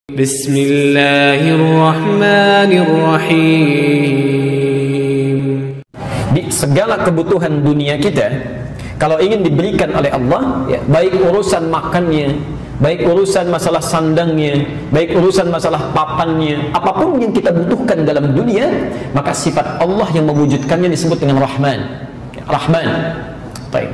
Bismillahirrahmanirrahim. Di segala kebutuhan dunia kita, kalau ingin diberikan oleh Allah, ya, baik urusan makannya, baik urusan masalah sandangnya, baik urusan masalah papannya, apapun yang kita butuhkan dalam dunia, maka sifat Allah yang mewujudkannya disebut dengan Rahman. Rahman. Baik.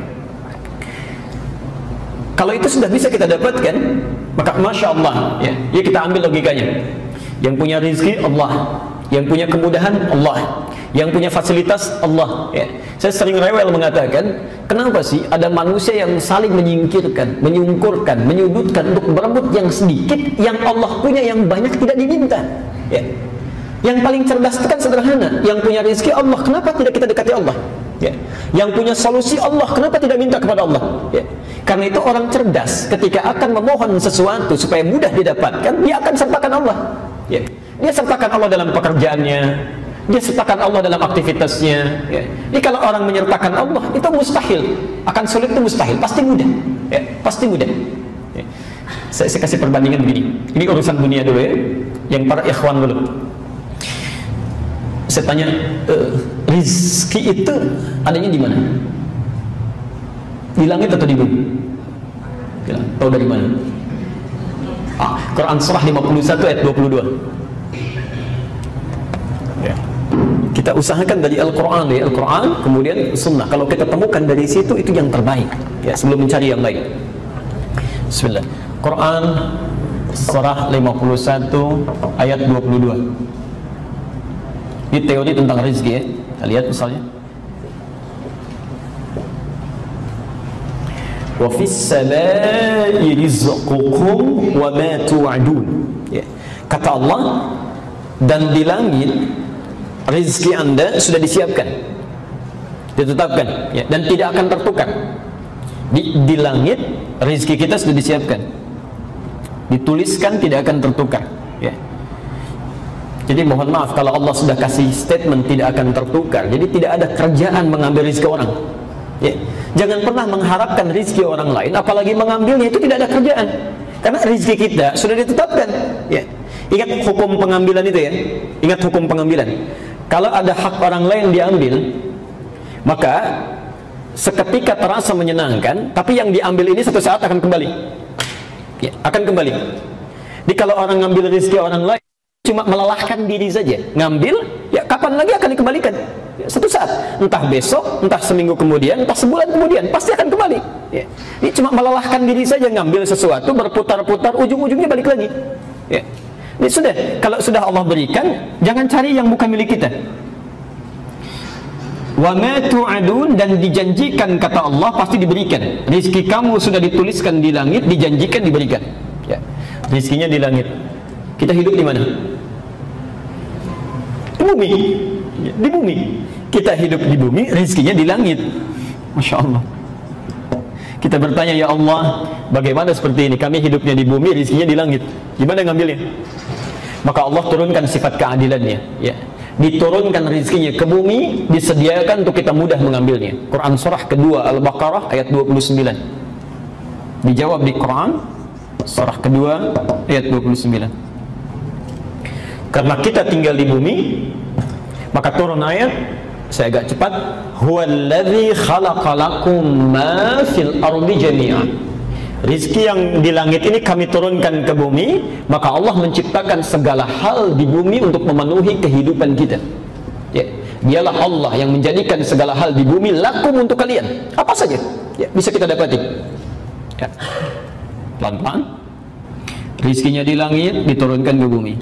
Kalau itu sudah bisa kita dapatkan, maka Masya Allah, ya kita ambil logikanya. Yang punya rezeki Allah, yang punya kemudahan Allah, yang punya fasilitas Allah, ya. Saya sering rewel mengatakan, kenapa sih ada manusia yang saling menyingkirkan, menyungkurkan, menyudutkan untuk berebut yang sedikit, yang Allah punya yang banyak tidak diminta, ya. Yang paling cerdas itu kan sederhana, yang punya rezeki Allah, kenapa tidak kita dekati Allah, ya. Yang punya solusi Allah, kenapa tidak minta kepada Allah, ya. Karena itu orang cerdas ketika akan memohon sesuatu supaya mudah didapatkan, dia akan sertakan Allah, ya. Dia sertakan Allah dalam pekerjaannya, dia sertakan Allah dalam aktivitasnya, ya. Jadi kalau orang menyertakan Allah, itu mustahil. Akan sulit itu mustahil, pasti mudah, ya. Pasti mudah, ya. Saya kasih perbandingan begini. Ini urusan dunia dulu, ya, yang para ikhwan dulu. Saya tanya, rizki itu adanya di mana? Di langit atau di bumi? Tahu dari mana? Quran surah 51 ayat 22. Ya. Kita usahakan dari Al-Quran, ya, Al-Quran, kemudian Sunnah. Kalau kita temukan dari situ, itu yang terbaik, ya, sebelum mencari yang lain. Bismillah. Quran surah 51 ayat 22. Ini teori tentang rezeki, ya. Kita lihat misalnya. Wa fis samaa'i rizqukum wa ma tu'adun. Ya. Kata Allah, dan di langit rezeki Anda sudah disiapkan, ditetapkan, ya, dan tidak akan tertukar. Di langit rezeki kita sudah disiapkan, dituliskan, tidak akan tertukar, ya. Jadi mohon maaf kalau Allah sudah kasih statement tidak akan tertukar, jadi tidak ada kerjaan mengambil rezeki orang, ya. Jangan pernah mengharapkan rezeki orang lain, apalagi mengambilnya, itu tidak ada kerjaan, karena rezeki kita sudah ditetapkan, ya. Ingat hukum pengambilan itu, ya. Ingat hukum pengambilan. Kalau ada hak orang lain diambil, maka seketika terasa menyenangkan, tapi yang diambil ini satu saat akan kembali, ya, akan kembali. Jadi kalau orang ngambil rezeki orang lain, cuma melelahkan diri saja, ngambil, ya kapan lagi akan dikembalikan, ya, satu saat, entah besok, entah seminggu kemudian, entah sebulan kemudian, pasti akan kembali, ya. Ini cuma melelahkan diri saja, ngambil sesuatu, berputar-putar, ujung-ujungnya balik lagi, ya. Ini sudah, kalau sudah Allah berikan, jangan cari yang bukan milik kita. Wa ma tu'adun, dan dijanjikan kata Allah pasti diberikan. Rizki kamu sudah dituliskan di langit, dijanjikan diberikan, ya. Rizkinya di langit. Kita hidup di mana? Di bumi, ya, di bumi. Kita hidup di bumi, rizkinya di langit. Masya Allah. Kita bertanya, ya Allah, bagaimana seperti ini? Kami hidupnya di bumi, rizkinya di langit. Gimana ngambilnya? Maka Allah turunkan sifat keadilannya, ya. Diturunkan rizkinya ke bumi, disediakan untuk kita mudah mengambilnya. Quran surah kedua Al-Baqarah ayat 29. Dijawab di Quran surah kedua ayat 29. Karena kita tinggal di bumi, maka turun ayat, saya agak cepat, huwallazi khalaqalakum ma fil ardi jami'an. Rizki yang di langit ini kami turunkan ke bumi, maka Allah menciptakan segala hal di bumi untuk memenuhi kehidupan kita, ya. Dialah Allah yang menjadikan segala hal di bumi lakum untuk kalian, apa saja, ya, bisa kita dapati, ya. Pelan-pelan, rizkinya di langit diturunkan ke bumi.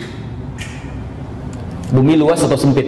Bumi luas atau sempit?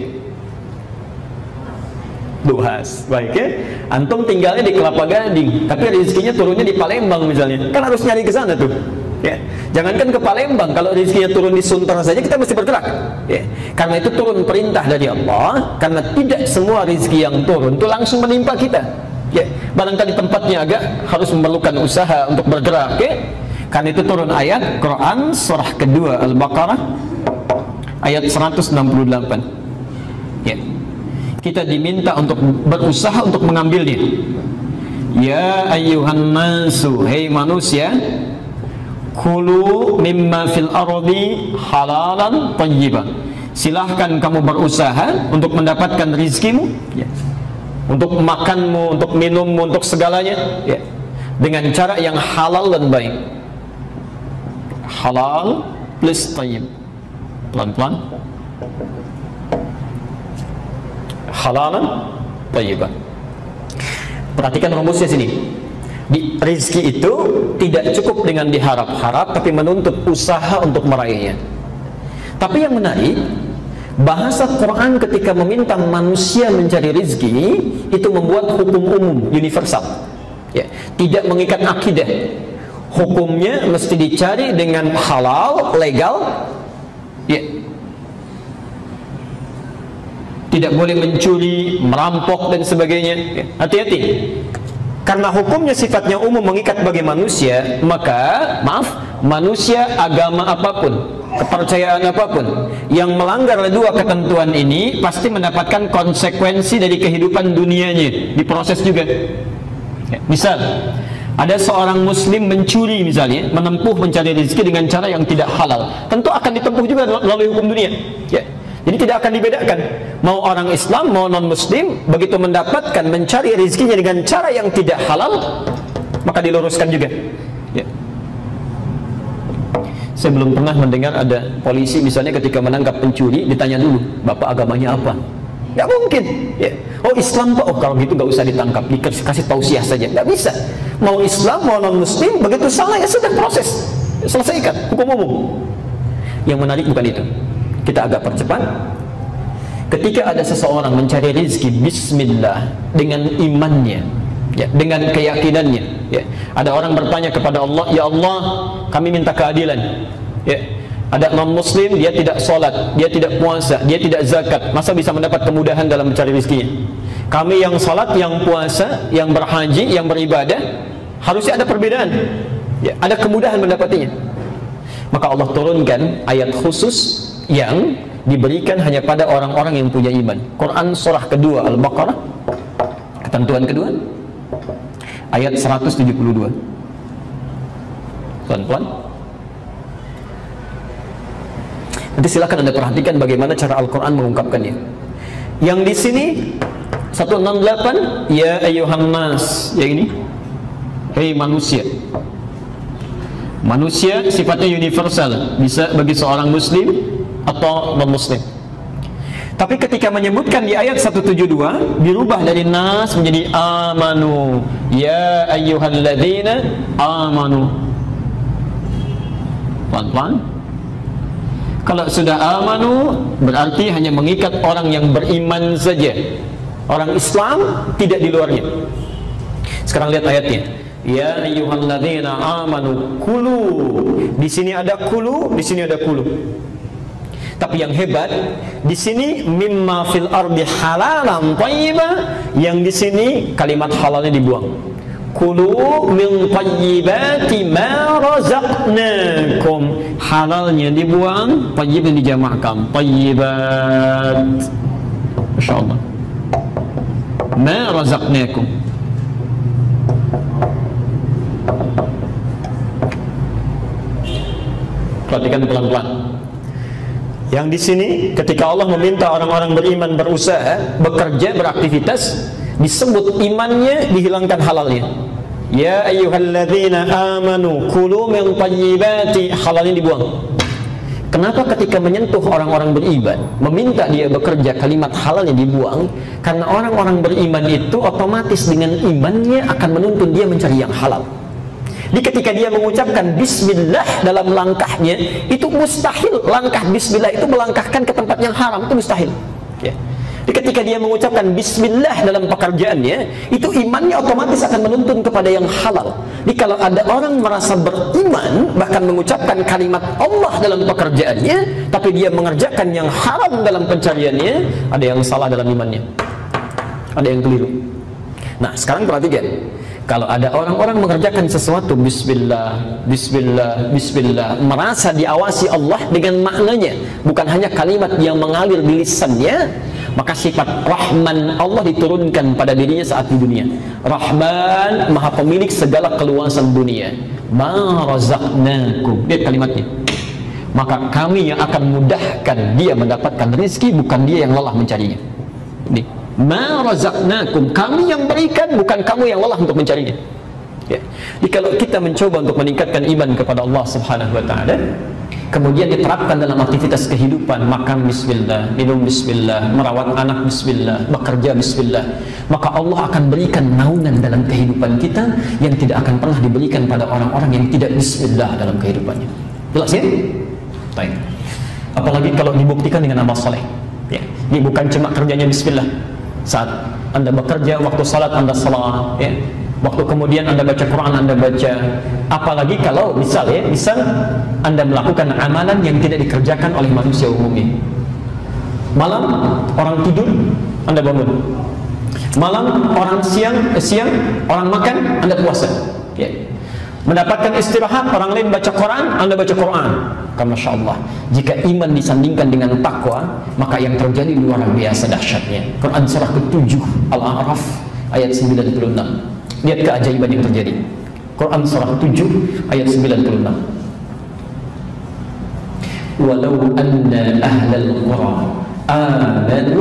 Luas, baik, ya. Antum tinggalnya di Kelapa Gading, tapi rezekinya turunnya di Palembang misalnya, kan harus nyari ke sana tuh, ya. Jangankan ke Palembang, kalau rezekinya turun di Sunter saja kita mesti bergerak, ya. Karena itu turun perintah dari Allah, karena tidak semua rezeki yang turun itu langsung menimpa kita, ya. Barangkali tempatnya agak harus memerlukan usaha untuk bergerak, ya. Karena itu turun ayat Quran surah kedua Al-Baqarah ayat 168, ya. Kita diminta untuk berusaha untuk mengambilnya. Ya ayyuhan nasu, hei manusia, Kulu mimma fil ardi halalan thayyiban. Silahkan kamu berusaha untuk mendapatkan rizkimu, ya, untuk makanmu, untuk minummu, untuk segalanya, ya, dengan cara yang halal dan baik. Halal plus thayyib. Pelan-pelan. Halalan thayyiban. Perhatikan rumusnya sini. Di rizki itu tidak cukup dengan diharap-harap, tapi menuntut usaha untuk meraihnya. Tapi yang menarik, bahasa Quran ketika meminta manusia mencari rizki itu membuat hukum umum, universal, ya, tidak mengikat akidah. Hukumnya mesti dicari dengan halal, legal, ya. Tidak boleh mencuri, merampok dan sebagainya, ya. Hati-hati. Karena hukumnya sifatnya umum, mengikat bagi manusia, maka manusia agama apapun, kepercayaan apapun yang melanggar dua ketentuan ini pasti mendapatkan konsekuensi dari kehidupan dunianya, diproses juga, ya. Misal ada seorang muslim mencuri misalnya, menempuh mencari rezeki dengan cara yang tidak halal, tentu akan ditempuh juga melalui hukum dunia, ya. Jadi tidak akan dibedakan, mau orang Islam mau non muslim, begitu mendapatkan mencari rezekinya dengan cara yang tidak halal, maka diluruskan juga, ya. Saya belum pernah mendengar ada polisi misalnya ketika menangkap pencuri ditanya dulu, bapak agamanya apa? Nggak mungkin, ya. Oh Islam pak, oh kalau gitu nggak usah ditangkap, dikasih tausiah saja. Nggak bisa, mau Islam mau non muslim, begitu salah ya sudah proses, selesaikan, hukum umum. Yang menarik bukan itu. Kita agak percepat. Ketika ada seseorang mencari rezeki bismillah dengan imannya, ya, dengan keyakinannya, ya. Ada orang bertanya kepada Allah, ya Allah kami minta keadilan, ya. Ada non muslim, dia tidak sholat, dia tidak puasa, dia tidak zakat, masa bisa mendapat kemudahan dalam mencari rezekinya? Kami yang sholat, yang puasa, yang berhaji, yang beribadah, harusnya ada perbedaan, ya, ada kemudahan mendapatinya. Maka Allah turunkan ayat khusus yang diberikan hanya pada orang-orang yang punya iman. Quran surah kedua Al-Baqarah, ketentuan kedua, ayat 172. Pelan-pelan. Nanti silakan Anda perhatikan bagaimana cara Al-Quran mengungkapkannya. Yang di sini 168, ya ayyuhan nas, yang ini, hei manusia. Manusia sifatnya universal, bisa bagi seorang muslim atau non-muslim. Tapi ketika menyebutkan di ayat 172 dirubah dari nas menjadi amanu, ya ayyuhalladzina amanu. Pelan-pelan. Kalau sudah amanu berarti hanya mengikat orang yang beriman saja, orang Islam tidak di luarnya. Sekarang lihat ayatnya, ya ayyuhalladzina amanu kulu. Di sini ada kulu, di sini ada kulu. Tapi yang hebat di sini mimma fil ardi halalan thayyiban, yang di sini kalimat halalnya dibuang. Kulu min thayyibati ma razaqnakum, halalnya dibuang, thayyibnya dijamakkan, thayyibat. Masyaallah. Ma razaqnakum. Perhatikan pelan-pelan. Yang di sini ketika Allah meminta orang-orang beriman berusaha, bekerja, beraktivitas, disebut imannya, dihilangkan halalnya. Ya ayyuhalladzina amanu kulu min thayyibati, halalnya dibuang. Kenapa ketika menyentuh orang-orang beriman, meminta dia bekerja, kalimat halalnya dibuang? Karena orang-orang beriman itu otomatis dengan imannya akan menuntun dia mencari yang halal. Jadi ketika dia mengucapkan bismillah dalam langkahnya, itu mustahil langkah bismillah itu melangkahkan ke tempat yang haram, itu mustahil, ya. Jadi ketika dia mengucapkan bismillah dalam pekerjaannya, itu imannya otomatis akan menuntun kepada yang halal. Jadi kalau ada orang merasa beriman bahkan mengucapkan kalimat Allah dalam pekerjaannya, tapi dia mengerjakan yang haram dalam pencariannya, ada yang salah dalam imannya, ada yang keliru. Nah sekarang perhatikan, kalau ada orang-orang mengerjakan sesuatu bismillah, bismillah, bismillah, merasa diawasi Allah dengan maknanya, bukan hanya kalimat yang mengalir di lisannya, Maka sifat Rahman Allah diturunkan pada dirinya saat di dunia. Rahman, maha pemilik segala keluasan dunia. Ma razaqnakum. Lihat kalimatnya. Maka kami yang akan mudahkan dia mendapatkan rezeki, bukan dia yang lelah mencarinya. Ini ma razaqnakum, kami yang berikan, bukan kamu yang lelah untuk mencarinya. Ya. Jadi kalau kita mencoba untuk meningkatkan iman kepada Allah Subhanahu wa taala, kemudian diterapkan dalam aktivitas kehidupan, makan bismillah, minum bismillah, merawat anak bismillah, bekerja bismillah, maka Allah akan berikan naungan dalam kehidupan kita yang tidak akan pernah diberikan pada orang-orang yang tidak bismillah dalam kehidupannya. Jelas ya? Baik. Apalagi kalau dibuktikan dengan amal soleh. Ya. Ini bukan cuma kerjanya bismillah. Saat Anda bekerja, waktu salat Anda salat, ya. Waktu kemudian Anda baca Quran, Anda baca. Apalagi kalau misal Anda melakukan amalan yang tidak dikerjakan oleh manusia umumnya. Malam orang tidur, Anda bangun. Malam orang siang orang makan, Anda puasa. Ya. Mendapatkan istirahat, orang lain baca Quran, Anda baca Quran. Masya Allah. Jika iman disandingkan dengan takwa, maka yang terjadi luar biasa dahsyatnya. Quran surah ke-7 Al-A'raf ayat 96. Lihat keajaiban yang terjadi. Quran surah 7 ayat 96. Walau anna ahlal qura amanu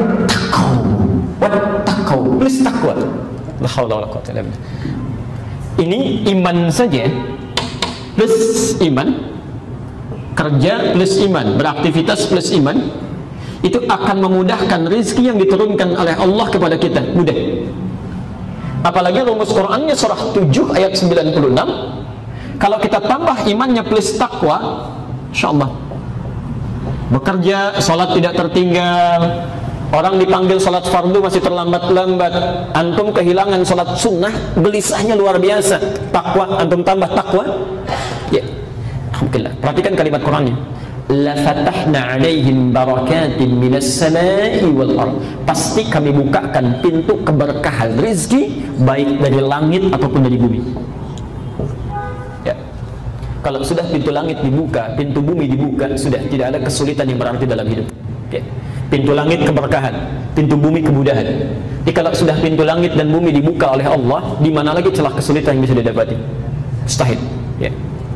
wattaqau. Plus takwa. La haula wala quwwata illa billah. Ini iman saja plus iman, kerja plus iman, beraktivitas plus iman, itu akan memudahkan rezeki yang diturunkan oleh Allah kepada kita. Mudah. Apalagi rumus Qurannya surah 7 ayat 96. Kalau kita tambah imannya plus takwa, insyaallah bekerja, salat tidak tertinggal. Orang dipanggil salat fardu masih terlambat-lambat. Antum kehilangan salat sunnah, gelisahnya luar biasa. Takwa, antum tambah takwa. Ya, alhamdulillah. Perhatikan kalimat Qurannya. La fatahna alaihim barakatin minas samai wal ard. Pasti kami bukakan pintu keberkahan rezeki, baik dari langit ataupun dari bumi. Ya. Kalau sudah pintu langit dibuka, pintu bumi dibuka, sudah tidak ada kesulitan yang berarti dalam hidup. Ya. Pintu langit keberkahan, pintu bumi kemudahan. Jadi kalau sudah pintu langit dan bumi dibuka oleh Allah, di mana lagi celah kesulitan yang bisa didapati? Mustahil. Ya.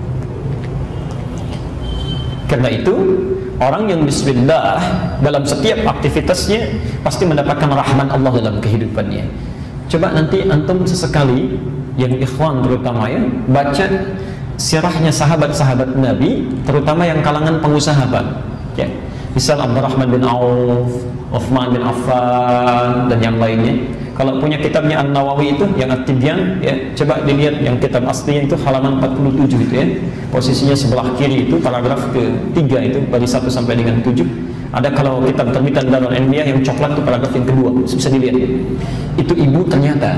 Karena itu, orang yang bismillah dalam setiap aktivitasnya pasti mendapatkan rahman Allah dalam kehidupannya. Coba nanti antum sesekali, yang ikhwan terutama ya, baca sirahnya sahabat-sahabat Nabi, terutama yang kalangan pengusaha, Pak. Ya. Misal Abdurrahman bin Auf, Uthman bin Affan, dan yang lainnya. Kalau punya kitabnya An-Nawawi itu, yang At-Tibyan, ya, coba dilihat yang kitab aslinya itu halaman 47 itu ya. Posisinya sebelah kiri itu, paragraf ke-3 itu, dari 1 sampai dengan 7. Ada kalau kitab terbitan Darul Ilmiah yang coklat itu paragraf yang kedua, bisa dilihat. Itu ibu ternyata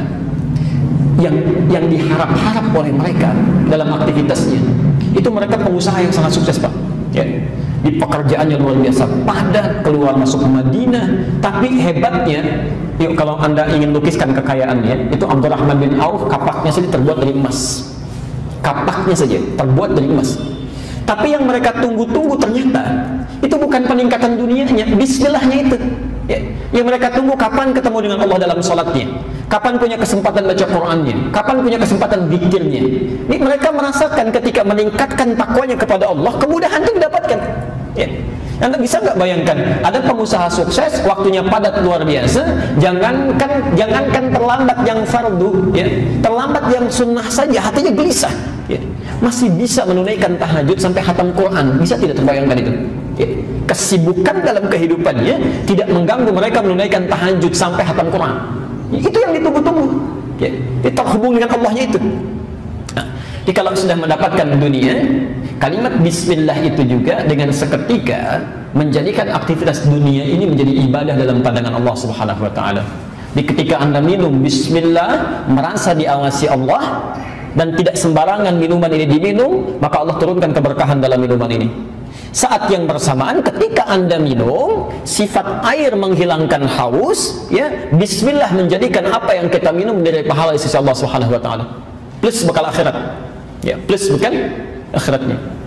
yang diharap-harap oleh mereka dalam aktivitasnya, itu mereka pengusaha yang sangat sukses, Pak. Ya. Di pekerjaannya luar biasa, padat, keluar masuk ke Madinah. Tapi hebatnya, yuk kalau Anda ingin lukiskan kekayaannya, itu Abdurrahman bin Auf, kapaknya saja terbuat dari emas. Kapaknya saja terbuat dari emas. Tapi yang mereka tunggu-tunggu ternyata itu bukan peningkatan dunianya, bismillahnya itu. Ya. Yang mereka tunggu kapan ketemu dengan Allah dalam sholatnya, kapan punya kesempatan baca Qurannya, kapan punya kesempatan zikirnya. Ini mereka merasakan ketika meningkatkan takwanya kepada Allah, kemudahan itu didapatkan. Ya. Anda bisa nggak bayangkan, ada pengusaha sukses, waktunya padat luar biasa, jangankan terlambat yang fardu, ya, terlambat yang sunnah saja hatinya gelisah, ya. Masih bisa menunaikan tahajud sampai khatam Quran, bisa tidak terbayangkan itu? Ya. Kesibukan dalam kehidupannya tidak mengganggu mereka menunaikan tahajud sampai khatam Quran. Ya, itu yang ditunggu-tunggu. Ya. Itu terhubung dengan Allahnya itu. Nah, jadi kalau sudah mendapatkan dunia, kalimat bismillah itu juga dengan seketika menjadikan aktivitas dunia ini menjadi ibadah dalam pandangan Allah Subhanahu wa taala. Di ketika Anda minum bismillah, merasa diawasi Allah dan tidak sembarangan minuman ini diminum, maka Allah turunkan keberkahan dalam minuman ini. Saat yang bersamaan ketika Anda minum, sifat air menghilangkan haus, ya, bismillah menjadikan apa yang kita minum dari pahala sisi Allah Subhanahu wa taala. Plus bekal akhirat. Ya, plus bukan akhiratnya.